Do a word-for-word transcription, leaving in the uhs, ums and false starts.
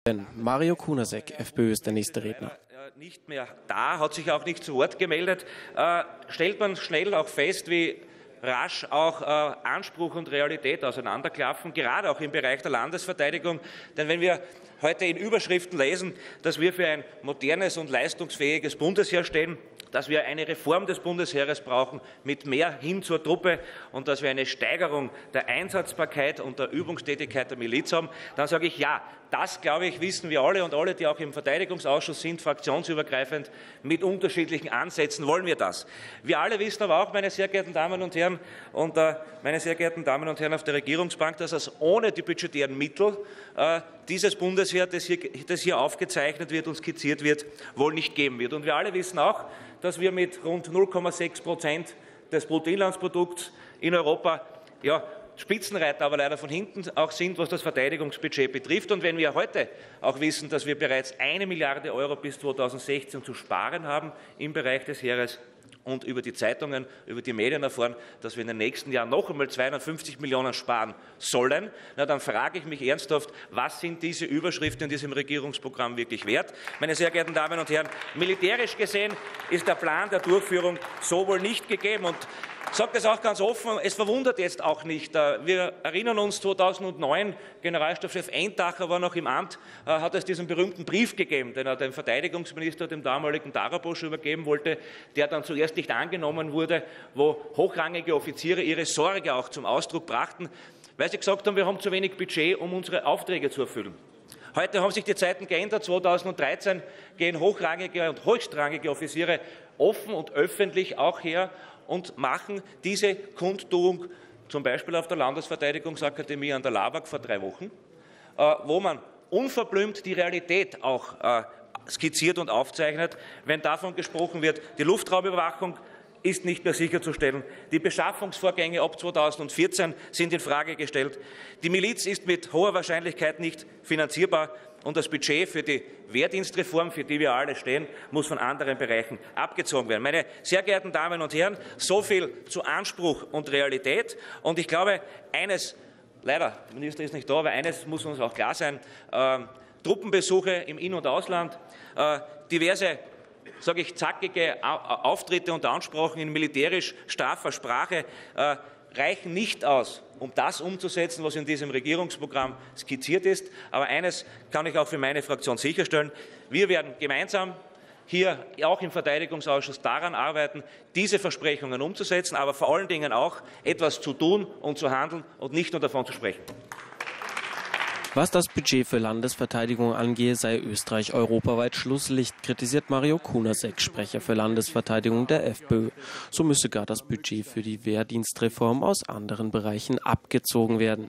Mario Kunasek, FPÖ, ist der nächste Redner. Nicht mehr da, hat sich auch nicht zu Wort gemeldet. Äh, stellt man schnell auch fest, wie rasch auch äh, Anspruch und Realität auseinanderklaffen, gerade auch im Bereich der Landesverteidigung. Denn wenn wir heute in Überschriften lesen, dass wir für ein modernes und leistungsfähiges Bundesheer stehen, dass wir eine Reform des Bundesheeres brauchen mit mehr hin zur Truppe und dass wir eine Steigerung der Einsatzbarkeit und der Übungstätigkeit der Miliz haben, dann sage ich ja, das, glaube ich, wissen wir alle und alle, die auch im Verteidigungsausschuss sind, fraktionsübergreifend mit unterschiedlichen Ansätzen wollen wir das. Wir alle wissen aber auch, meine sehr geehrten Damen und Herren und äh, meine sehr geehrten Damen und Herren auf der Regierungsbank, dass es ohne die budgetären Mittel äh, dieses Bundesheer, das hier, das hier aufgezeichnet wird und skizziert wird, wohl nicht geben wird. Und wir alle wissen auch, dass wir mit rund null Komma sechs Prozent des Bruttoinlandsprodukts in Europa ja, Spitzenreiter, aber leider von hinten auch sind, was das Verteidigungsbudget betrifft. Und wenn wir heute auch wissen, dass wir bereits eine Milliarde Euro bis zweitausendsechzehn zu sparen haben im Bereich des Heeres und über die Zeitungen, über die Medien erfahren, dass wir in den nächsten Jahren noch einmal zweihundertfünfzig Millionen sparen sollen, na, dann frage ich mich ernsthaft, was sind diese Überschriften in diesem Regierungsprogramm wirklich wert? Meine sehr geehrten Damen und Herren, militärisch gesehen ist der Plan der Durchführung so wohl nicht gegeben. Und ich sage das auch ganz offen, es verwundert jetzt auch nicht. Wir erinnern uns, zweitausendneun, Generalstabschef Entacher war noch im Amt, hat es diesen berühmten Brief gegeben, den er dem Verteidigungsminister, dem damaligen Darabosch, übergeben wollte, der dann zuerst nicht angenommen wurde, wo hochrangige Offiziere ihre Sorge auch zum Ausdruck brachten, weil sie gesagt haben, wir haben zu wenig Budget, um unsere Aufträge zu erfüllen. Heute haben sich die Zeiten geändert. zweitausenddreizehn gehen hochrangige und höchstrangige Offiziere offen und öffentlich auch her und machen diese Kundtuung, zum Beispiel auf der Landesverteidigungsakademie an der Lavag vor drei Wochen, wo man unverblümt die Realität auch skizziert und aufzeichnet, wenn davon gesprochen wird, die Luftraumüberwachung ist nicht mehr sicherzustellen. Die Beschaffungsvorgänge ab zweitausendvierzehn sind in Frage gestellt. Die Miliz ist mit hoher Wahrscheinlichkeit nicht finanzierbar. Und das Budget für die Wehrdienstreform, für die wir alle stehen, muss von anderen Bereichen abgezogen werden. Meine sehr geehrten Damen und Herren, so viel zu Anspruch und Realität. Und ich glaube, eines, leider, der Minister ist nicht da, aber eines muss uns auch klar sein, äh, Truppenbesuche im In- und Ausland, äh, diverse, sage ich, zackige Auftritte und Ansprachen in militärisch straffer Sprache äh, reichen nicht aus, um das umzusetzen, was in diesem Regierungsprogramm skizziert ist. Aber eines kann ich auch für meine Fraktion sicherstellen. Wir werden gemeinsam hier auch im Verteidigungsausschuss daran arbeiten, diese Versprechungen umzusetzen, aber vor allen Dingen auch etwas zu tun und zu handeln und nicht nur davon zu sprechen. Was das Budget für Landesverteidigung angehe, sei Österreich europaweit Schlusslicht, kritisiert Mario Kunasek, Sprecher für Landesverteidigung der FPÖ. So müsse gar das Budget für die Wehrdienstreform aus anderen Bereichen abgezogen werden.